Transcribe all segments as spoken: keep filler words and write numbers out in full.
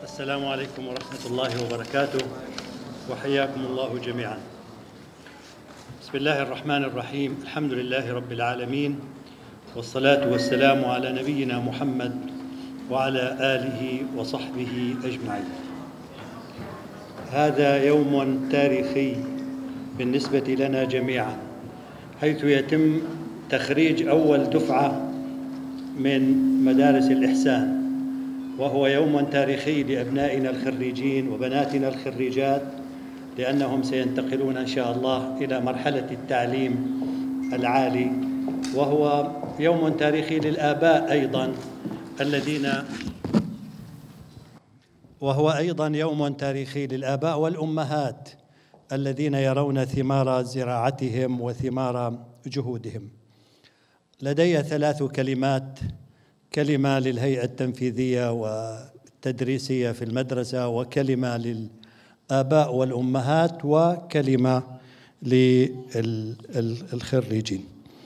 السلام عليكم ورحمة الله وبركاته، وحياكم الله جميعا. بسم الله الرحمن الرحيم، الحمد لله رب العالمين، والصلاة والسلام على نبينا محمد وعلى آله وصحبه أجمعين. هذا يوم تاريخي بالنسبة لنا جميعا، حيث يتم تخريج أول دفعة من مدارس الإحسان، وهو يوم تاريخي لأبنائنا الخريجين وبناتنا الخريجات، لأنهم سينتقلون إن شاء الله إلى مرحلة التعليم العالي، وهو يوم تاريخي للآباء أيضاً الذين وهو أيضاً يوم تاريخي للآباء والأمهات الذين يرون ثمار زراعتهم وثمار جهودهم. لدي ثلاث كلمات: كلمة للهيئة التنفيذية والتدريسية في المدرسة، وكلمة للآباء والأمهات، وكلمة للخريجين.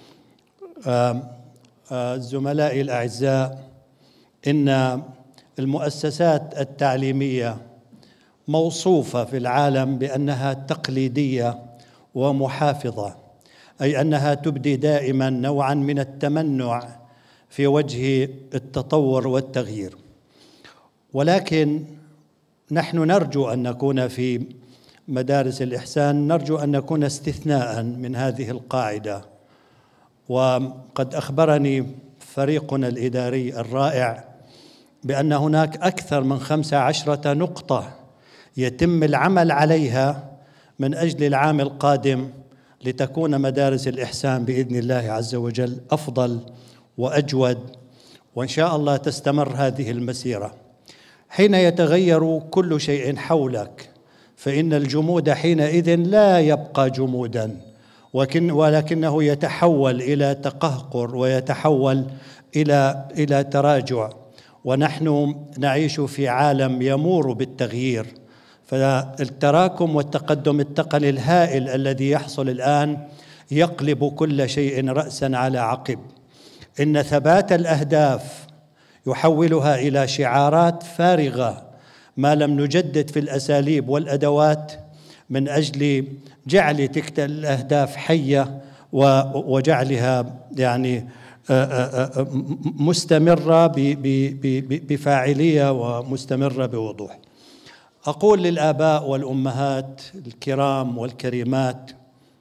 زملائي الأعزاء، إن المؤسسات التعليمية موصوفة في العالم بأنها تقليدية ومحافظة، أي أنها تبدي دائما نوعا من التمنع في وجه التطور والتغيير، ولكن نحن نرجو أن نكون في مدارس الإحسان، نرجو أن نكون استثناء من هذه القاعدة. وقد أخبرني فريقنا الإداري الرائع بأن هناك أكثر من خمسة عشرة نقطة يتم العمل عليها من أجل العام القادم لتكون مدارس الإحسان بإذن الله عز وجل أفضل وأجود، وإن شاء الله تستمر هذه المسيرة. حين يتغير كل شيء حولك فإن الجمود حينئذ لا يبقى جموداً، ولكنه يتحول إلى تقهقر ويتحول إلى إلى تراجع، ونحن نعيش في عالم يمور بالتغيير. فالتراكم والتقدم التقني الهائل الذي يحصل الآن يقلب كل شيء رأساً على عقب. إن ثبات الأهداف يحولها إلى شعارات فارغة ما لم نجدد في الأساليب والأدوات من أجل جعل تلك الأهداف حية وجعلها يعني مستمرة بفاعلية ومستمرة بوضوح. أقول للآباء والأمهات الكرام والكريمات: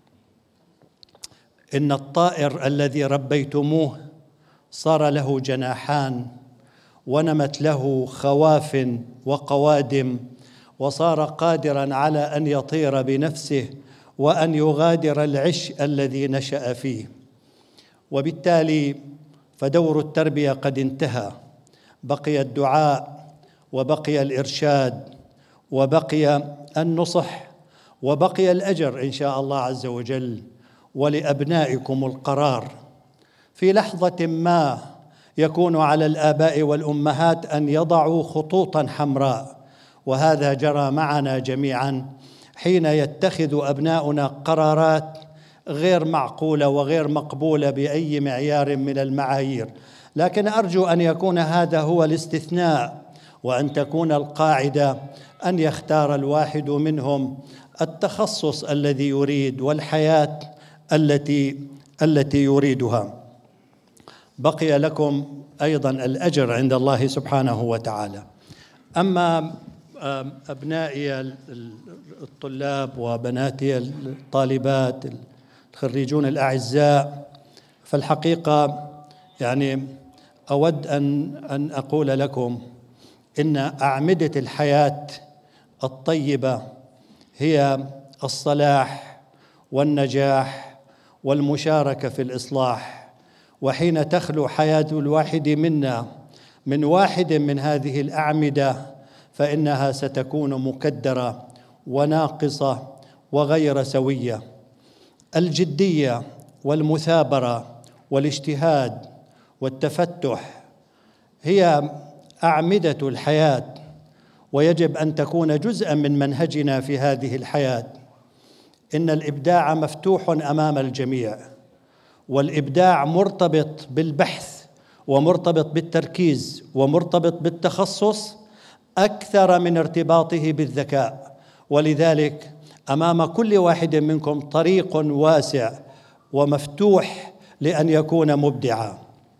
إن الطائر الذي ربيتموه صار له جناحان، ونمت له خواف وقوادم، وصار قادراً على أن يطير بنفسه وأن يغادر العش الذي نشأ فيه. وبالتالي فدور التربية قد انتهى، بقي الدعاء وبقي الإرشاد وبقي النصح وبقي الأجر إن شاء الله عز وجل. ولأبنائكم القرار، في لحظة ما يكون على الآباء والأمهات أن يضعوا خطوطاً حمراء، وهذا جرى معنا جميعاً حين يتخذ أبناؤنا قرارات غير معقولة وغير مقبولة بأي معيار من المعايير. لكن أرجو أن يكون هذا هو الاستثناء، وأن تكون القاعدة أن يختار الواحد منهم التخصص الذي يريد والحياة التي التي يريدها. بقي لكم أيضاً الأجر عند الله سبحانه وتعالى. أما أبنائي الطلاب وبناتي الطالبات الخريجون الأعزاء، فالحقيقة يعني أود أن أن أقول لكم إن أعمدة الحياة الطيبة هي الصلاح والنجاح والمشاركة في الإصلاح. وحين تخلو حياة الواحد منا من واحد من هذه الأعمدة فإنها ستكون مكدرة وناقصة وغير سوية. الجدية والمثابرة والاجتهاد والتفتح هي أعمدة الحياة، ويجب أن تكون جزءاً من منهجنا في هذه الحياة. إن الإبداع مفتوح أمام الجميع، والإبداع مرتبط بالبحث ومرتبط بالتركيز ومرتبط بالتخصص أكثر من ارتباطه بالذكاء. ولذلك أمام كل واحد منكم طريق واسع ومفتوح لأن يكون مبدعا.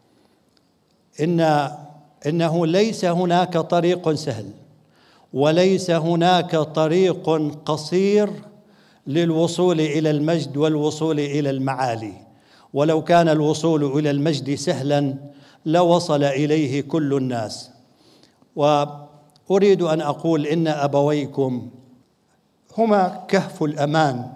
إن إنه ليس هناك طريق سهل، وليس هناك طريق قصير للوصول إلى المجد والوصول إلى المعالي. ولو كان الوصول إلى المجد سهلا لوصل إليه كل الناس. وأريد أن أقول إن أبويكم هما كهف الأمان،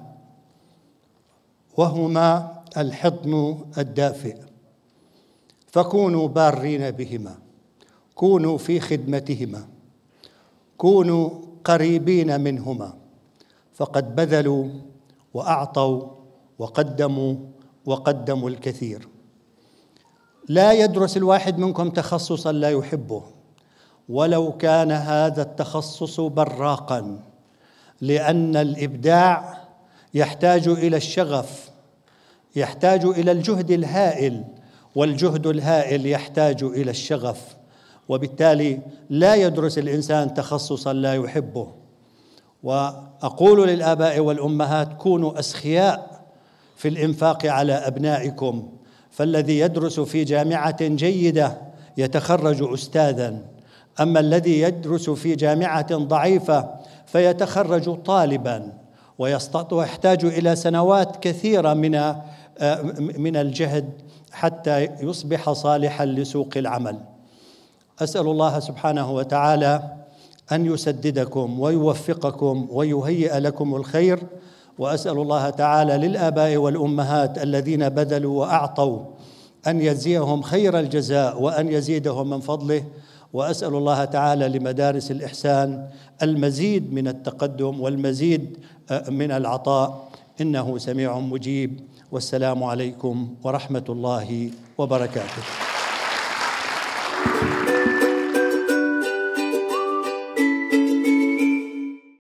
وهما الحضن الدافئ، فكونوا بارين بهما، كونوا في خدمتهما، كونوا قريبين منهما، فقد بذلوا وأعطوا وقدموا وقدموا الكثير. لا يدرس الواحد منكم تخصصا لا يحبه، ولو كان هذا التخصص براقا، لأن الإبداع يحتاج إلى الشغف، يحتاج إلى الجهد الهائل، والجهد الهائل يحتاج إلى الشغف، وبالتالي لا يدرس الإنسان تخصصا لا يحبه. وأقول للآباء والأمهات: كونوا أسخياء في الإنفاق على أبنائكم، فالذي يدرس في جامعة جيدة يتخرج أستاذاً، أما الذي يدرس في جامعة ضعيفة فيتخرج طالباً، ويحتاج إلى سنوات كثيرة من من الجهد حتى يصبح صالحاً لسوق العمل. أسأل الله سبحانه وتعالى أن يسددكم ويوفقكم ويهيئ لكم الخير، وأسأل الله تعالى للآباء والأمهات الذين بذلوا وأعطوا أن يجزيهم خير الجزاء وأن يزيدهم من فضله، وأسأل الله تعالى لمدارس الإحسان المزيد من التقدم والمزيد من العطاء، إنه سميع مجيب. والسلام عليكم ورحمة الله وبركاته.